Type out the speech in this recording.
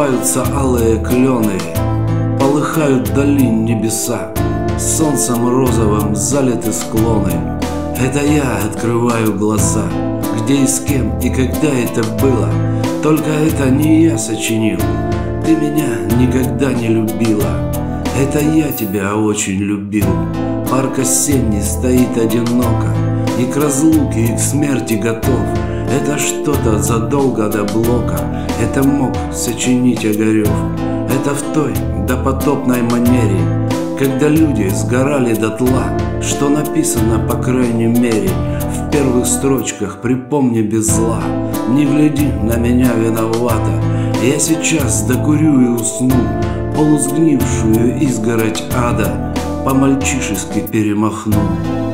раскрываются алые клены, полыхают вдали небеса, солнцем розовым залиты склоны. Это я открываю глаза, где и с кем и когда это было. Только это не я сочинил, ты меня никогда не любила. Это я тебя очень любил. Парк осенний стоит одиноко, и к разлуке, и к смерти готов. Это что-то задолго до Блока, это мог сочинить Огарев. Это в той допотопной манере, когда люди сгорали дотла, что написано, по крайней мере, в первых строчках «Припомни без зла». Не гляди на меня виновата, я сейчас докурю и усну, полусгнившую изгородь ада по-мальчишески перемахну.